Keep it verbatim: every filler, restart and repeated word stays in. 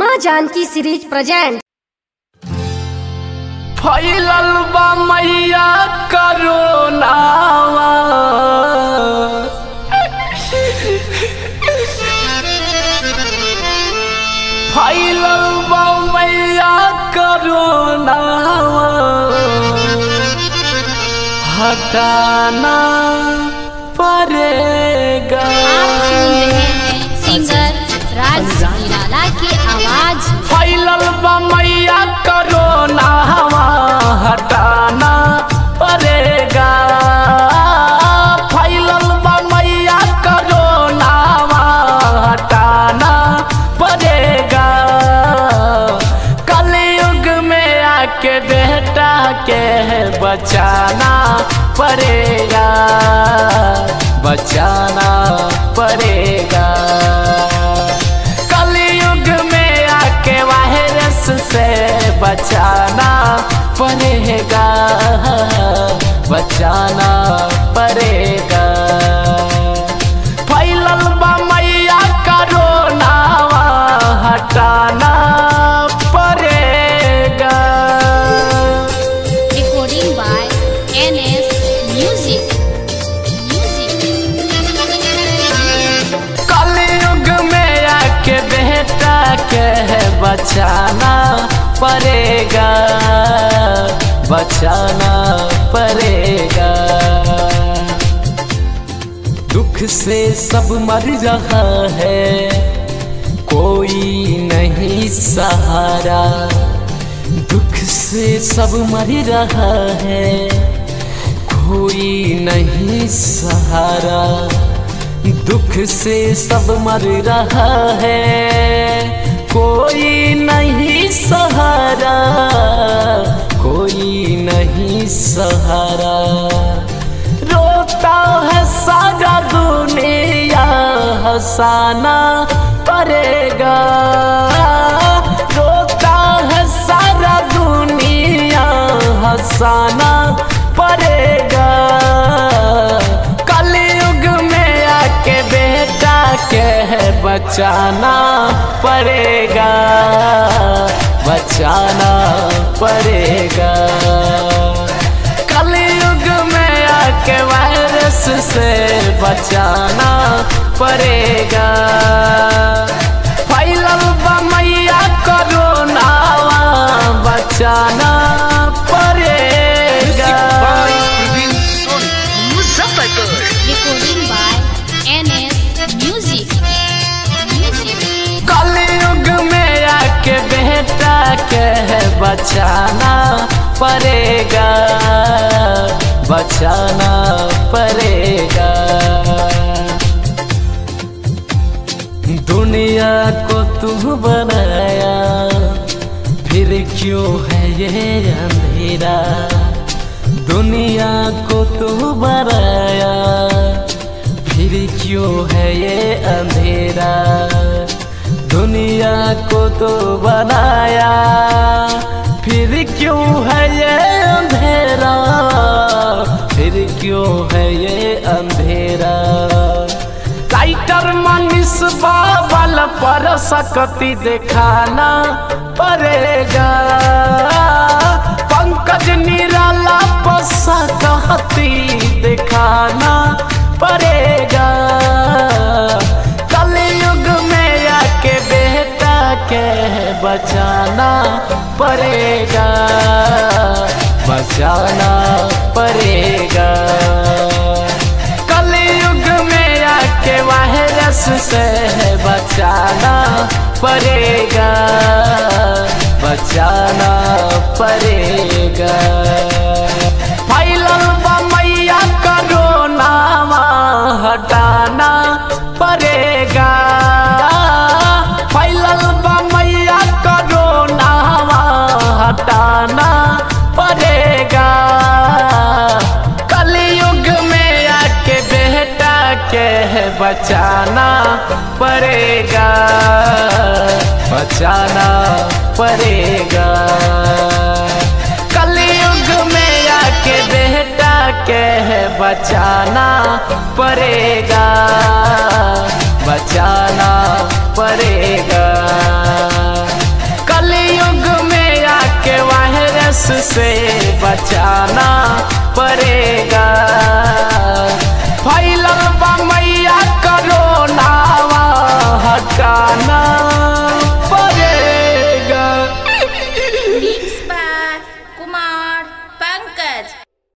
माँ Janaki series present. फैलल बा मैया करोनावा, फैलल बा मैया करोनावा, हटाना पड़ेगा। आप सुन रहे हैं सिंगर राज निराला की आवाज। फैलल बा मैया करोनावा, हटाना पड़ेगा। फैलल बा मैया करोनावा, हटाना पड़ेगा। कलयुग में आके बेटा के बचाना पड़ेगा, बचाना पड़ेगा। कलयुग में आके वायरस से बचाना पड़ेगा, बचाना पड़ेगा। फैलल बा मैया करोनावा, हटाना पड़ेगा। Recording by N S music. कलयुग में आके बेटा के बचाना पड़ेगा, बचाना पड़ेगा। दुख से सब मर रहा है, कोई नहीं सहारा। दुख से सब मर रहा है, कोई नहीं सहारा। दुख से सब मर रहा है, कोई नहीं सहारा, कोई नहीं सहारा। रोता है सारा दुनिया, हंसाना पड़ेगा। रोता है सारा दुनिया, हंसाना पड़ेगा। कलयुग में आके बेटा के बचाना पड़ेगा, बचाना पड़ेगा। कलयुग में आके वायरस से बचाना पड़ेगा। फैलल बा मैया करोनावा, बचाना पड़ेगा। Recording by N S music. कलयुग में आके बेटा के बचाना पड़ेगा, बचाना पड़ेगा। दुनिया को तू बनाया, फिर क्यों है ये अंधेरा। दुनिया को तू बनाया, फिर क्यों है ये अंधेरा। दुनिया को तो बनाया, फिर क्यों है ये अंधेरा, फिर क्यों है ये अंधेरा। राइटर मनीष बाबल पर सकती दिखाना पड़ेगा। पंकज निराला पर सकती दिखाना पड़ेगा। कलयुग में आके बेटा के बचाना पड़ेगा, बचाना पड़ेगा। कलयुग में आके वायरस से बचाना पड़ेगा, बचाना पड़ेगा। फैलल बा मैया करोनावा, हटाना पड़ेगा। फैलल बा मैया करोनावा, हटाना पड़ेगा। कलयुग में आके बेटा के बचाना पड़ेगा, बचाना पड़ेगा। कलयुग में आके बेटा के बचाना पड़ेगा, बचाना पड़ेगा। बचाना पड़ेगा। फैलल बा